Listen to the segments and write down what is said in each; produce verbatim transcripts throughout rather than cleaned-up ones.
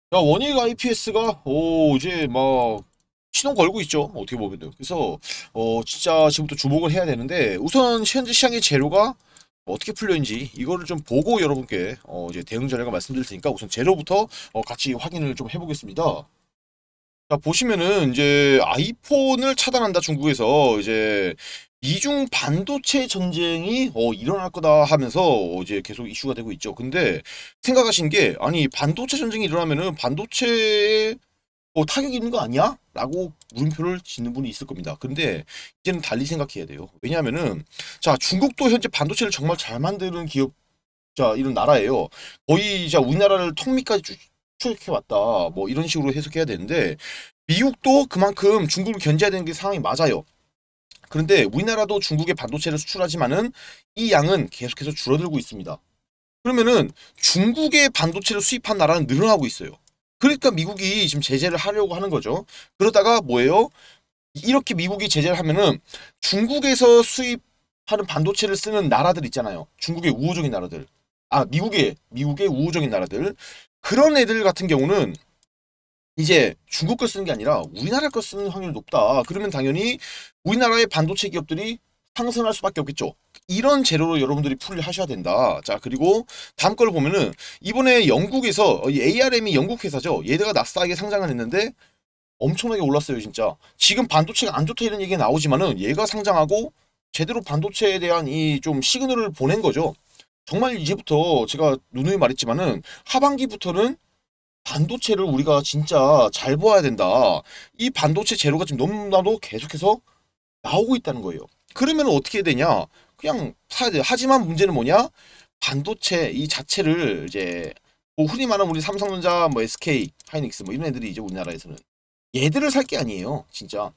야, 원익 아이피에스가 오 이제 막 시동 걸고 있죠. 어떻게 보면은. 그래서 어 진짜 지금부터 주목을 해야 되는데, 우선 현재 시장의 재료가 어떻게 풀려있는지 이거를 좀 보고 여러분께 어 이제 대응 전략을 말씀드릴 테니까, 우선 재료부터 어 같이 확인을 좀 해보겠습니다. 자, 보시면은 이제 아이폰을 차단한다, 중국에서. 이제 미중 반도체 전쟁이 어 일어날 거다 하면서 어, 이제 계속 이슈가 되고 있죠. 근데 생각하신 게, 아니 반도체 전쟁이 일어나면은 반도체에 어, 타격이 있는 거 아니야? 라고 물음표를 짓는 분이 있을 겁니다. 근데 이제는 달리 생각해야 돼요. 왜냐하면은, 자, 중국도 현재 반도체를 정말 잘 만드는 기업, 자, 이런 나라예요. 거의 자 우리나라를 턱 밑까지 쭉 추격해 왔다, 뭐 이런 식으로 해석해야 되는데, 미국도 그만큼 중국을 견제해야 되는 게 상황이 맞아요. 그런데 우리나라도 중국에 반도체를 수출하지만은 이 양은 계속해서 줄어들고 있습니다. 그러면은 중국의 반도체를 수입한 나라는 늘어나고 있어요. 그러니까 미국이 지금 제재를 하려고 하는 거죠. 그러다가 뭐예요? 이렇게 미국이 제재를 하면은 중국에서 수입하는 반도체를 쓰는 나라들 있잖아요. 중국의 우호적인 나라들. 아, 미국의 미국의 우호적인 나라들. 그런 애들 같은 경우는 이제 중국 걸 쓰는 게 아니라 우리나라 걸 쓰는 확률이 높다. 그러면 당연히 우리나라의 반도체 기업들이 상승할 수밖에 없겠죠. 이런 재료로 여러분들이 풀을 하셔야 된다. 자, 그리고 다음 걸 보면은, 이번에 영국에서 에이알엠이 영국 회사죠. 얘네가 나스닥에 상장을 했는데 엄청나게 올랐어요, 진짜. 지금 반도체가 안 좋다 이런 얘기가 나오지만은 얘가 상장하고 제대로 반도체에 대한 이 좀 시그널을 보낸 거죠. 정말 이제부터 제가 누누이 말했지만은 하반기부터는 반도체를 우리가 진짜 잘 보아야 된다. 이 반도체 재료가 지금 너무나도 계속해서 나오고 있다는 거예요. 그러면 어떻게 되냐? 그냥 사야 돼요. 하지만 문제는 뭐냐? 반도체 이 자체를 이제 뭐 흔히 말하는 우리 삼성전자, 뭐 에스케이, 하이닉스 뭐 이런 애들이 이제 우리나라에서는 얘들을 살 게 아니에요. 진짜.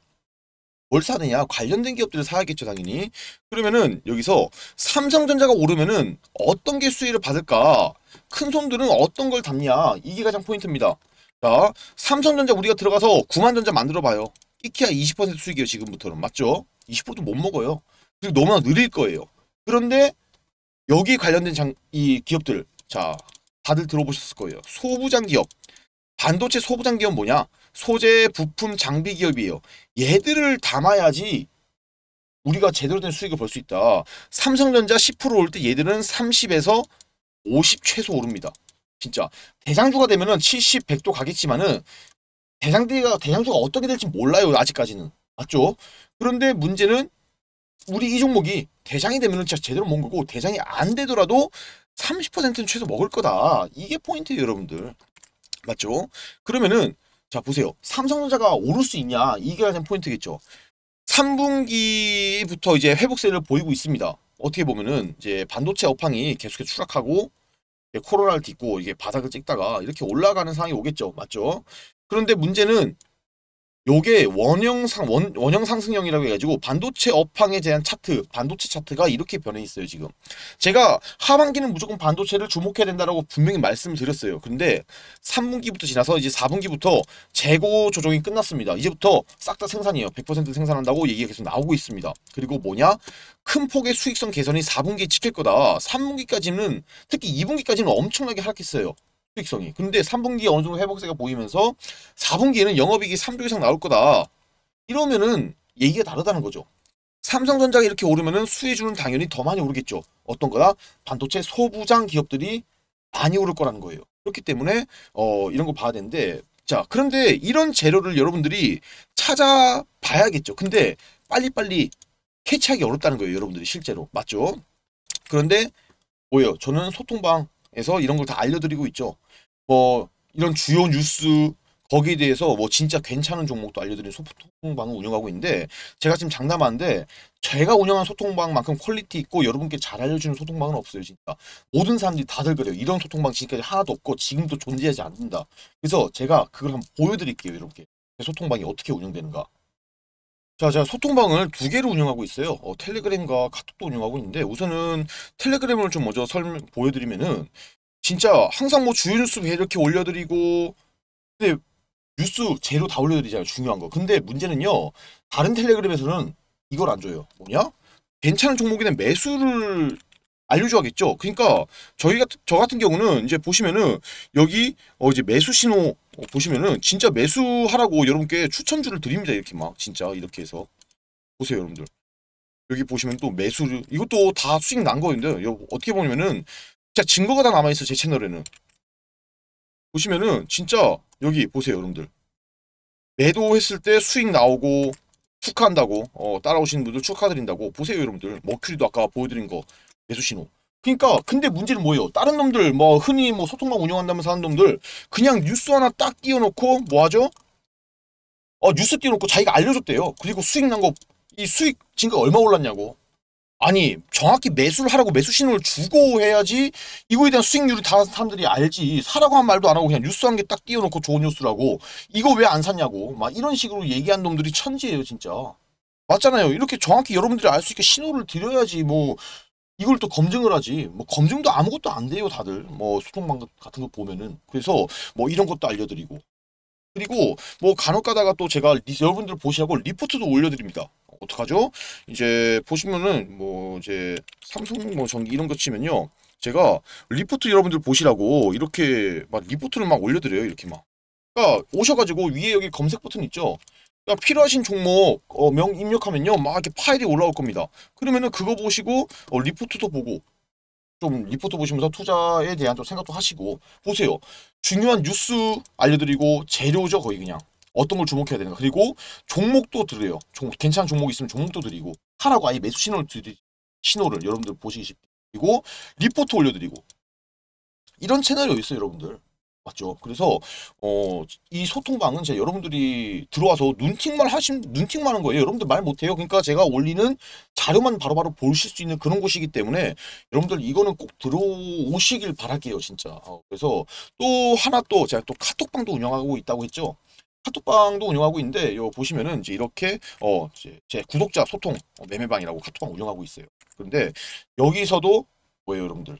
뭘 사느냐? 관련된 기업들을 사야겠죠, 당연히. 그러면은 여기서 삼성전자가 오르면은 어떤 게 수혜를 받을까? 큰 손들은 어떤 걸 담냐? 이게 가장 포인트입니다. 자, 삼성전자 우리가 들어가서 구만전자 만들어 봐요. 끼키야 이십 퍼센트 수익이에요, 지금부터는. 맞죠? 이십 퍼센트도 못 먹어요. 그리고 너무나 느릴 거예요. 그런데 여기 관련된 장, 이 기업들, 자, 다들 들어보셨을 거예요. 소부장 기업. 반도체 소부장 기업 뭐냐? 소재, 부품, 장비 기업이에요. 얘들을 담아야지 우리가 제대로 된 수익을 벌 수 있다. 삼성전자 십 퍼센트 오를 때 얘들은 삼십에서 오십 최소 오릅니다. 진짜. 대장주가 되면은 칠십, 백도 가겠지만은 대장주가, 대장주가 어떻게 될지 몰라요, 아직까지는. 맞죠? 그런데 문제는 우리 이 종목이 대장이 되면은 진짜 제대로 먹은 거고, 대장이 안 되더라도 삼십 퍼센트는 최소 먹을 거다. 이게 포인트예요, 여러분들. 맞죠? 그러면은 자, 보세요. 삼성전자가 오를 수 있냐? 이게 가장 포인트겠죠. 삼 분기부터 이제 회복세를 보이고 있습니다. 어떻게 보면은 이제 반도체 업황이 계속해서 추락하고 코로나를 딛고 이게 바닥을 찍다가 이렇게 올라가는 상황이 오겠죠. 맞죠? 그런데 문제는 요게 원형 상 원, 원형 상승형이라고 해가지고 반도체 업황에 대한 차트, 반도체 차트가 이렇게 변해 있어요, 지금. 제가 하반기는 무조건 반도체를 주목해야 된다라고 분명히 말씀드렸어요. 근데 삼 분기부터 지나서 이제 사 분기부터 재고 조정이 끝났습니다. 이제부터 싹 다 생산이에요. 백 퍼센트 생산한다고 얘기가 계속 나오고 있습니다. 그리고 뭐냐? 큰 폭의 수익성 개선이 사 분기에 찍힐 거다. 삼 분기까지는, 특히 이 분기까지는 엄청나게 하락했어요. 수익성이. 근데 삼 분기에 어느 정도 회복세가 보이면서 사 분기에는 영업이익이 삼 조 이상 나올 거다. 이러면은 얘기가 다르다는 거죠. 삼성전자가 이렇게 오르면은 수혜주는 당연히 더 많이 오르겠죠. 어떤 거다? 반도체 소부장 기업들이 많이 오를 거라는 거예요. 그렇기 때문에 어 이런 거 봐야 되는데, 자, 그런데 이런 재료를 여러분들이 찾아봐야겠죠. 근데 빨리빨리 캐치하기 어렵다는 거예요, 여러분들이 실제로. 맞죠? 그런데 뭐예요? 저는 소통방에서 이런 걸 다 알려드리고 있죠. 뭐 이런 주요 뉴스, 거기에 대해서 뭐 진짜 괜찮은 종목도 알려드리는 소통방을 운영하고 있는데, 제가 지금 장담하는데 제가 운영한 소통방만큼 퀄리티 있고 여러분께 잘 알려주는 소통방은 없어요, 진짜. 모든 사람들이 다들 그래요. 이런 소통방 지금까지 하나도 없고 지금도 존재하지 않는다. 그래서 제가 그걸 한번 보여드릴게요, 이렇게. 소통방이 어떻게 운영되는가. 자, 제가 소통방을 두 개를 운영하고 있어요. 어, 텔레그램과 카톡도 운영하고 있는데, 우선은 텔레그램을 좀 먼저 설명 보여드리면은, 진짜 항상 뭐 주요 뉴스 이렇게 올려드리고, 근데 뉴스 재료 다 올려드리잖아요. 중요한 거. 근데 문제는요, 다른 텔레그램에서는 이걸 안 줘요. 뭐냐? 괜찮은 종목에 대한 매수를 알려줘야겠죠. 그러니까 저희 같은 저 같은 경우는 이제 보시면은 여기 어 이제 매수 신호 어, 보시면은 진짜 매수하라고 여러분께 추천주를 드립니다. 이렇게 막 진짜 이렇게 해서 보세요 여러분들. 여기 보시면 또 매수를 이것도 다 수익 난 거인데 요 어떻게 보면은 진짜 증거가 다 남아있어 제 채널에는. 보시면은 진짜 여기 보세요 여러분들. 매도했을 때 수익 나오고 축하한다고 어, 따라오시는 분들 축하드린다고 보세요 여러분들. 머큐리도 아까 보여드린 거 매수 신호. 그러니까 근데 문제는 뭐예요? 다른 놈들 뭐 흔히 뭐 소통망 운영한다면서 하는 놈들 그냥 뉴스 하나 딱 띄워놓고 뭐 하죠? 어 뉴스 띄워놓고 자기가 알려줬대요. 그리고 수익 난 거 이 수익 진가 얼마 올랐냐고. 아니 정확히 매수를 하라고 매수 신호를 주고 해야지 이거에 대한 수익률을 다 사람들이 알지. 사라고 한 말도 안 하고 그냥 뉴스 한 개 딱 띄워놓고 좋은 뉴스라고 이거 왜 안 샀냐고 막 이런 식으로 얘기한 놈들이 천지예요 진짜. 맞잖아요. 이렇게 정확히 여러분들이 알 수 있게 신호를 드려야지 뭐 이걸 또 검증을 하지. 뭐 검증도 아무것도 안 돼요 다들. 뭐 소통방 같은 거 보면은. 그래서 뭐 이런 것도 알려드리고 그리고 뭐 간혹 가다가 또 제가 리, 여러분들 보시라고 리포트도 올려드립니다. 어떡하죠? 이제 보시면은 뭐 이제 삼성 뭐 전기 이런 거 치면요. 제가 리포트 여러분들 보시라고 이렇게 막 리포트를 막 올려드려요. 이렇게 막. 그러니까 오셔가지고 위에 여기 검색 버튼 있죠? 그러니까 필요하신 종목 어, 명 입력하면요. 막 이렇게 파일이 올라올 겁니다. 그러면은 그거 보시고 어, 리포트도 보고 좀 리포트 보시면서 투자에 대한 좀 생각도 하시고 보세요. 중요한 뉴스 알려드리고 재료죠 거의 그냥. 어떤 걸 주목해야 되는가. 그리고 종목도 드려요. 종목, 괜찮은 종목 있으면 종목도 드리고 하라고 아예 매수 신호를 드리 신호를 여러분들 보시기 쉽게. 그리고 리포트 올려드리고 이런 채널이 어디 있어요 여러분들. 맞죠? 그래서 어, 이 소통방은 제 여러분들이 들어와서 눈팅만 하신 눈팅만 하는 거예요. 여러분들 말 못해요. 그러니까 제가 올리는 자료만 바로바로 보실 수 있는 그런 곳이기 때문에 여러분들 이거는 꼭 들어오시길 바랄게요, 진짜. 어, 그래서 또 하나 또 제가 또 카톡방도 운영하고 있다고 했죠. 카톡방도 운영하고 있는데 요 보시면은 이제 이렇게 어 이제 제 구독자 소통 어, 매매방이라고 카톡방 운영하고 있어요. 그런데 여기서도 뭐예요, 여러분들?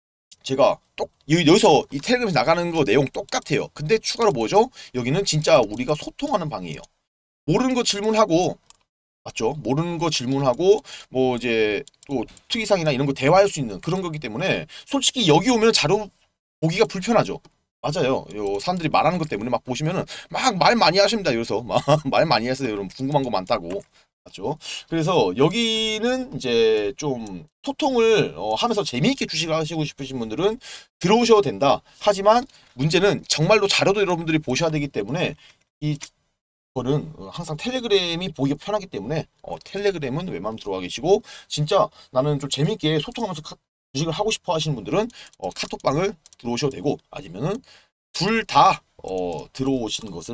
제가 똑 여기서 이 텔레그램에서 나가는 거 내용 똑같아요. 근데 추가로 뭐죠? 여기는 진짜 우리가 소통하는 방이에요. 모르는 거 질문하고 맞죠? 모르는 거 질문하고 뭐 이제 또 특이사항이나 이런 거 대화할 수 있는 그런 거기 때문에 솔직히 여기 오면 자료 보기가 불편하죠. 맞아요. 요 사람들이 말하는 것 때문에 막 보시면은 막 말 많이 하십니다. 여기서 막 말 많이 하세요. 여러분 궁금한 거 많다고. 맞죠? 그래서 여기는 이제 좀 소통을 어, 하면서 재미있게 주식을 하시고 싶으신 분들은 들어오셔도 된다. 하지만 문제는 정말로 자료도 여러분들이 보셔야 되기 때문에 이 거는 항상 텔레그램이 보기가 편하기 때문에 어, 텔레그램은 웬만하면 들어가 계시고 진짜 나는 좀 재미있게 소통하면서 카, 주식을 하고 싶어 하시는 분들은 어, 카톡방을 들어오셔도 되고 아니면은 둘 다 어, 들어오시는 것을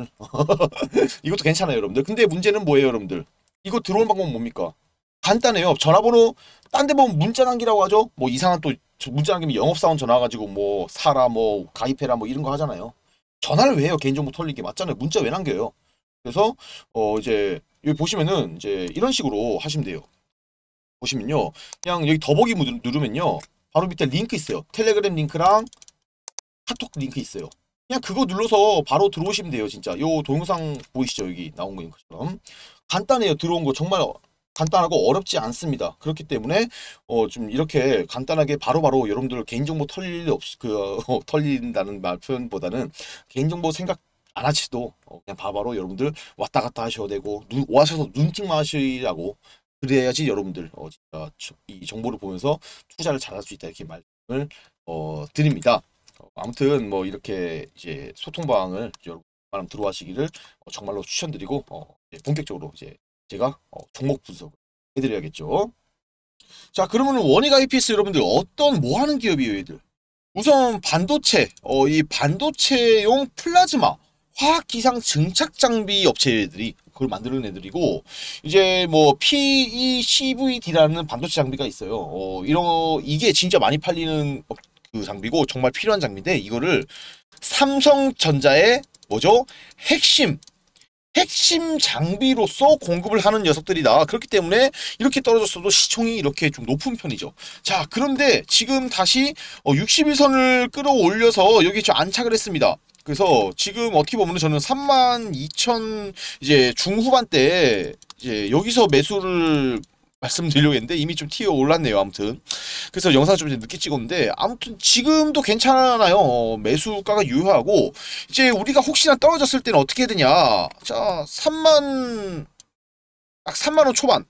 이것도 괜찮아요 여러분들. 근데 문제는 뭐예요 여러분들? 이거 들어오는 방법은 뭡니까? 간단해요. 전화번호 딴 데 보면 문자 남기라고 하죠. 뭐 이상한 또 문자 남기면 영업사원 전화 가지고 뭐 사라 뭐 가입해라 뭐 이런 거 하잖아요. 전화를 왜 해요? 개인정보 털리게 맞잖아요. 문자 왜 남겨요? 그래서 어 이제 여기 보시면은 이제 이런 식으로 하시면 돼요. 보시면요. 그냥 여기 더보기 누르면요. 바로 밑에 링크 있어요. 텔레그램 링크랑 카톡 링크 있어요. 그냥 그거 눌러서 바로 들어오시면 돼요. 진짜 요 동영상 보이시죠? 여기 나온 거처럼 간단해요. 들어온 거 정말 간단하고 어렵지 않습니다. 그렇기 때문에 어 좀 이렇게 간단하게 바로바로 바로 여러분들 개인정보 털릴 일 없이 그 어, 털린다는 말 표현보다는 개인정보 생각 안 하시도 어, 그냥 바로바로 여러분들 왔다 갔다 하셔도 되고 눈, 와셔서 눈팅만 하시라고 그래야지 여러분들 어, 진짜 이 정보를 보면서 투자를 잘할 수 있다 이렇게 말씀을 어, 드립니다. 어, 아무튼 뭐 이렇게 이제 소통방을 여러분 들어와시기를 어, 정말로 추천드리고 어, 이제 본격적으로 이제 제가 어, 종목 분석을 해드려야겠죠. 자 그러면 원익 아이피에스 여러분들 어떤 뭐 하는 기업이에요 얘들? 우선 반도체 어, 이 반도체용 플라즈마 화학 기상 증착 장비 업체들이 그걸 만드는 애들이고 이제 뭐 피이씨브이디라는 반도체 장비가 있어요. 어, 이런 이게 진짜 많이 팔리는 그 장비고 정말 필요한 장비인데 이거를 삼성전자의 뭐죠? 핵심 핵심 장비로서 공급을 하는 녀석들이다. 그렇기 때문에 이렇게 떨어졌어도 시총이 이렇게 좀 높은 편이죠. 자, 그런데 지금 다시 육십일 선을 끌어올려서 여기 좀 안착을 했습니다. 그래서 지금 어떻게 보면 저는 삼만 이천 이제 중후반 때 이제 여기서 매수를 말씀드리려고 했는데 이미 좀 튀어 올랐네요. 아무튼 그래서 영상을 좀 늦게 찍었는데 아무튼 지금도 괜찮아요. 어, 매수가가 유효하고 이제 우리가 혹시나 떨어졌을 때는 어떻게 해야 되냐. 자, 삼만 딱 삼만 원 초반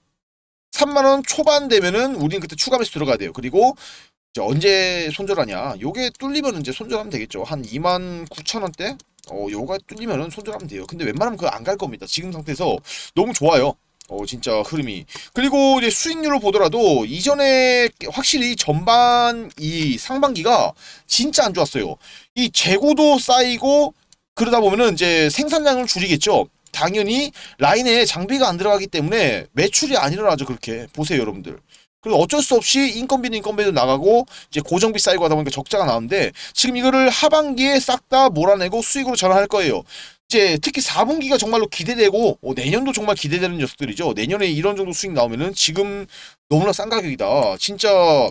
삼만 원 초반 되면은 우리는 그때 추가 매수 들어가야 돼요. 그리고 이제 언제 손절하냐. 요게 뚫리면 이제 손절하면 되겠죠. 한 이만 구천 원대? 어, 요가 뚫리면은 손절하면 돼요. 근데 웬만하면 그거 안 갈 겁니다. 지금 상태에서 너무 좋아요. 어, 진짜 흐름이. 그리고 이제 수익률을 보더라도 이전에 확실히 전반 이 상반기가 진짜 안 좋았어요. 이 재고도 쌓이고 그러다 보면은 이제 생산량을 줄이겠죠. 당연히 라인에 장비가 안 들어가기 때문에 매출이 안 일어나죠. 그렇게 보세요, 여러분들. 그리고 어쩔 수 없이 인건비는 인건비도 나가고 이제 고정비 쌓이고 하다 보니까 적자가 나오는데 지금 이거를 하반기에 싹 다 몰아내고 수익으로 전환할 거예요. 이제 특히 사 분기가 정말로 기대되고 어, 내년도 정말 기대되는 녀석들이죠. 내년에 이런 정도 수익 나오면은 지금 너무나 싼 가격이다. 진짜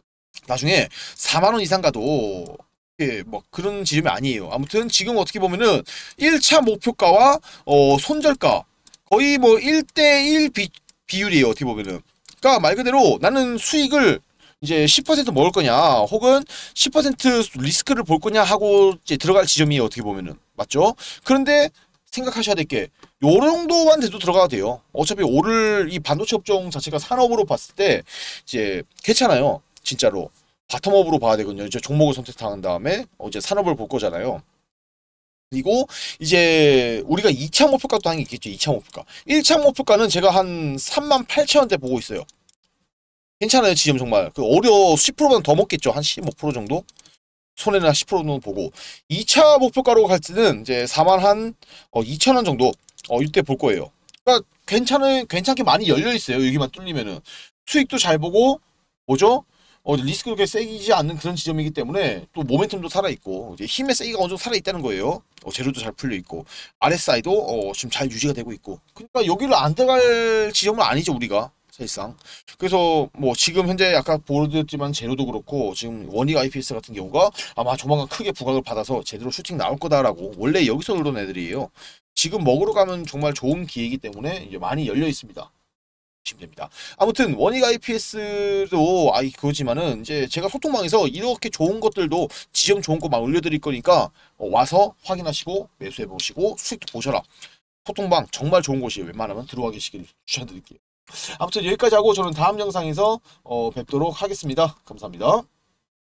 나중에 사만 원 이상 가도 예, 뭐 그런 지점이 아니에요. 아무튼 지금 어떻게 보면은 일 차 목표가와 어, 손절가 거의 뭐 일 대 일 비, 비율이에요. 어떻게 보면은. 그러니까 말 그대로 나는 수익을 이제 십 퍼센트 먹을 거냐 혹은 십 퍼센트 리스크를 볼 거냐 하고 이제 들어갈 지점이에요. 어떻게 보면은. 맞죠? 그런데 생각하셔야 될 게 요 정도만 돼도 들어가도 돼요. 어차피 오를 이 반도체 업종 자체가 산업으로 봤을 때 이제 괜찮아요. 진짜로. 바텀업으로 봐야 되거든요. 이제 종목을 선택한 다음에 어 이제 산업을 볼 거잖아요. 그리고 이제 우리가 이 차 목표가도 당연히 있겠죠. 이 차 목표가. 일 차 목표가는 제가 한 삼만 팔천 원대 보고 있어요. 괜찮아요. 지금 정말. 그 오히려 십 퍼센트보다 더 먹겠죠. 한 십오 퍼센트 정도? 손해나 십 퍼센트 정도 보고. 이 차 목표가로 갈 때는 이제 사만 한 어, 이천 원 정도 어 이때 볼 거예요. 그러니까 괜찮은 괜찮게 많이 열려 있어요. 여기만 뚫리면은 수익도 잘 보고 뭐죠? 어, 리스크가 그렇게 세지 않는 그런 지점이기 때문에 또 모멘텀도 살아있고 이제 힘의 세기가 어느 정도 살아있다는 거예요. 어, 재료도 잘 풀려있고 알에스아이도 어, 지금 잘 유지가 되고 있고 그러니까 여기를 안 들어갈 지점은 아니죠 우리가 사실상. 그래서 뭐 지금 현재 아까 보여드렸지만 재료도 그렇고 지금 원익 아이피에스 같은 경우가 아마 조만간 크게 부각을 받아서 제대로 슈팅 나올 거다라고 원래 여기서 놀던 애들이에요. 지금 먹으러 가면 정말 좋은 기회이기 때문에 이제 많이 열려 있습니다. 보시면 됩니다. 아무튼 원익 아이피에스도 아이 그거지만은 이제 제가 소통방에서 이렇게 좋은 것들도 지점 좋은 거 막 올려드릴 거니까 어, 와서 확인하시고 매수해 보시고 수익도 보셔라. 소통방 정말 좋은 곳이에요. 웬만하면 들어와 계시길 추천드릴게요. 아무튼 여기까지 하고 저는 다음 영상에서 어, 뵙도록 하겠습니다. 감사합니다.